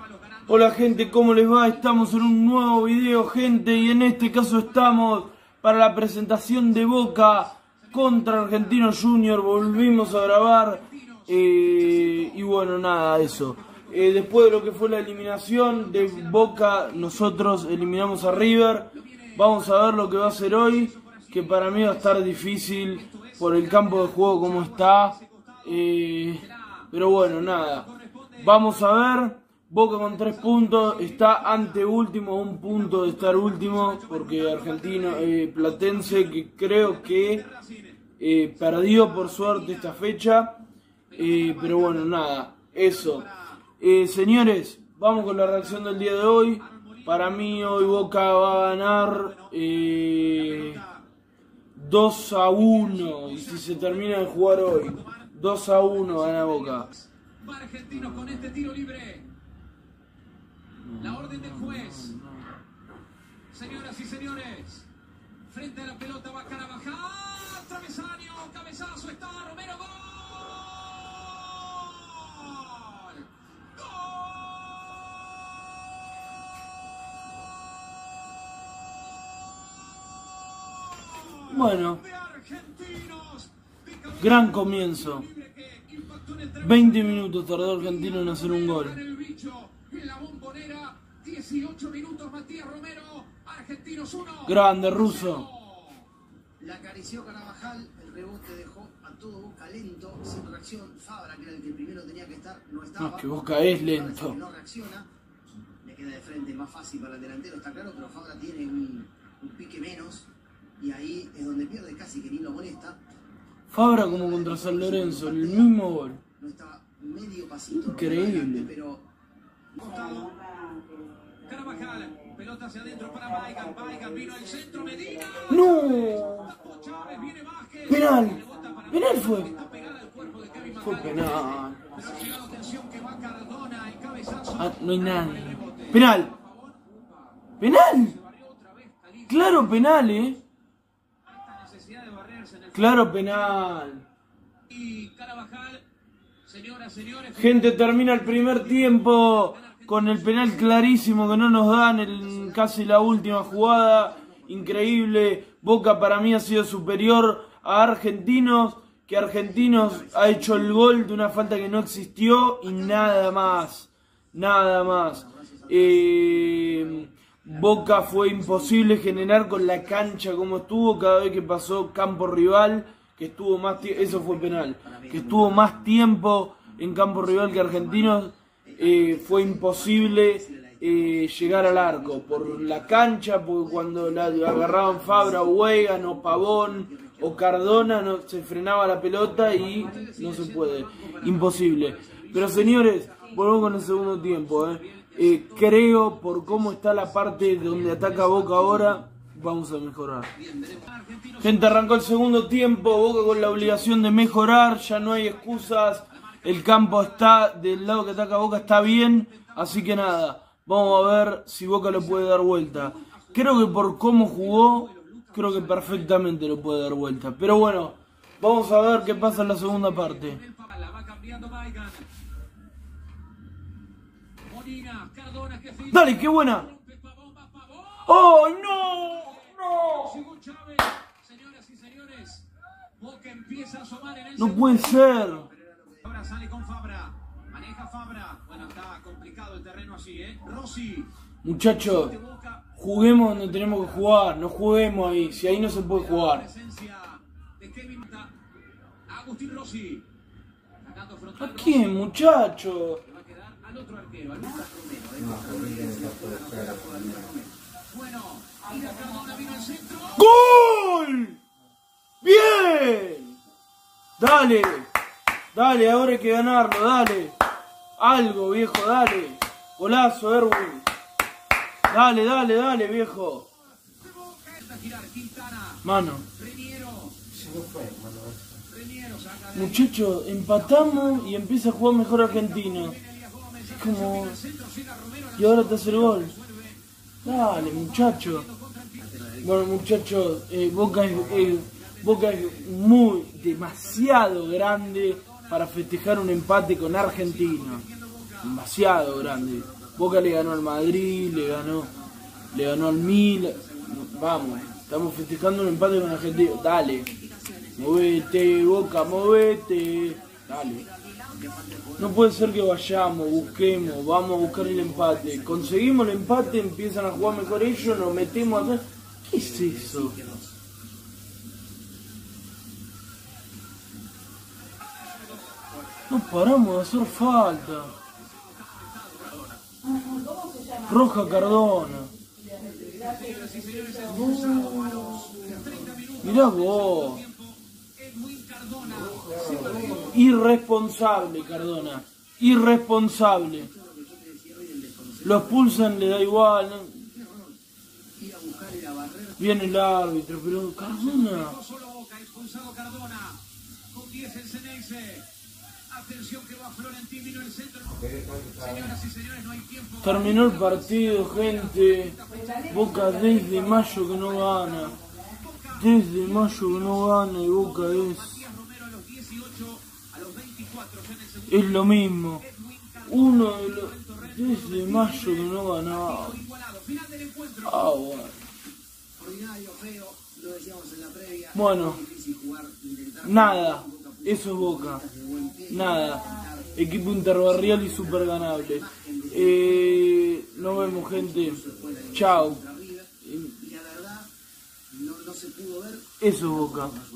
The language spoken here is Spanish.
Hola gente, ¿cómo les va? Estamos en un nuevo video, gente, y en este caso estamos para la presentación de Boca contra Argentinos Juniors. Volvimos a grabar y bueno, nada, eso. Después de lo que fue la eliminación de Boca, nosotros eliminamos a River. Vamos a ver lo que va a hacer hoy, que para mí va a estar difícil por el campo de juego como está. Pero bueno, nada, vamos a ver. Boca con 3 puntos, está anteúltimo, un punto de estar último, porque Argentino, Platense, que creo que perdió por suerte esta fecha, pero bueno, nada, eso. Señores, vamos con la reacción del día de hoy. Para mí hoy Boca va a ganar 2-1, y si se termina de jugar hoy, 2-1 gana Boca. Va Argentinos con este tiro libre. La orden del juez. Señoras y señores, frente a la pelota va Carabajal, travesaño, cabezazo, está Romero, gol. ¡Gol! Bueno, gran comienzo. 20 minutos tardó Argentino en hacer un gol. La Bombonera, 18 minutos, Matías Romero, Argentinos 1. Grande, Russo. La acarició Carabajal, el rebote dejó a todo Boca lento, sin reacción. Fabra, que era el que primero tenía que estar, no estaba. No, que Boca es lento. No reacciona, le queda de frente más fácil para el delantero, está claro, pero Fabra tiene un pique menos y ahí es donde pierde, casi que ni lo molesta. Fabra como contra San Lorenzo, el mismo gol. No estaba medio pasito. Increíble. Pero Carabajal, pelota hacia adentro para Weigand, vino al centro, Medina. ¡No! Chávez, viene Vázquez. ¡Penal! ¡Penal fue! Está pegada al cuerpo de Kevin Fue Macal. penal. Pero ha llegado atención que va Cardona, el cabezazo. Ah, no hay nadie. ¡Penal! ¡Penal! Claro, penal, Necesidad de barrerse en el Claro, penal. y Carabajal, señoras, señores. Gente, termina el primer tiempo con el penal clarísimo que no nos dan en casi la última jugada. Increíble. Boca para mí ha sido superior a Argentinos, que Argentinos ha hecho el gol de una falta que no existió y nada más. Nada más. Boca fue imposible generar con la cancha como estuvo cada vez que pasó campo rival, que estuvo más eso fue penal, que estuvo más tiempo en campo rival que Argentinos. Fue imposible llegar al arco por la cancha, porque cuando la agarraban Fabra o Weigand o Pavón o Cardona no se frenaba la pelota y no se puede, imposible. Pero señores, volvemos con el segundo tiempo. Creo por cómo está la parte donde ataca Boca ahora, vamos a mejorar. Gente, arrancó el segundo tiempo, Boca con la obligación de mejorar, ya no hay excusas. El campo está del lado que ataca Boca, está bien, así que nada, vamos a ver si Boca lo puede dar vuelta. Creo que por cómo jugó, creo que perfectamente lo puede dar vuelta. Pero bueno, vamos a ver qué pasa en la segunda parte. La va cambiando Weigand. Molina, Cardona, que filtra. ¡Dale, qué buena! ¡Oh, no! ¡No! Llegó Chávez. Señoras y señores, Boca empieza a asomar en el No segundo puede tiempo. ser. Fabra sale con Fabra, maneja Fabra. Bueno, está complicado el terreno así, Rossi. Muchachos, juguemos donde tenemos que jugar, no juguemos ahí, si ahí no se puede jugar. Presencia de Kevin Agustín Rossi. Sacando frontal ¿A quién, muchacho? va a quedar al otro arquero, al Lucas Romero. Bueno, mira Cardona, vino al centro. ¡Gol! ¡Bien! Dale, dale, ahora hay que ganarlo, dale. Algo, viejo, dale. Golazo, Erwin. Dale, dale, dale, viejo. Mano. Muchachos, empatamos y empieza a jugar mejor Argentino. Es como... Y ahora te hace el gol. Dale, muchachos. Bueno, muchachos, Boca es muy, demasiado grande para festejar un empate con Argentina. Demasiado grande. Boca le ganó al Madrid, le ganó al Milan. Vamos, estamos festejando un empate con Argentino. Dale, movete, Boca, movete. Dale. No puede ser que vayamos, busquemos, vamos a buscar el empate. Conseguimos el empate, empiezan a jugar mejor ellos, nos metemos atrás. ¿Qué es eso? No paramos de hacer falta. Roja Cardona. Mirá vos. Irresponsable Cardona. Irresponsable. Los expulsan, le da igual. ¿No? Viene el árbitro, pero Cardona. Terminó el partido, gente. Boca desde mayo que no gana. Desde mayo que no gana y Boca es lo mismo. Uno de los desde mayo que no ganaba. Ah, bueno. Bueno, nada. Eso es Boca. Nada. Equipo interbarrial y super ganable. Nos vemos, gente. Chao. Eso es Boca.